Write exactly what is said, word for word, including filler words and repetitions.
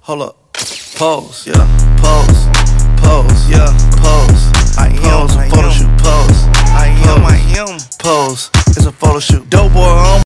hold up, pose, yeah, pose, pose, yeah, pose. I am a photo shoot, pose, I am, I am, pose. It's a photo shoot. Dope boy,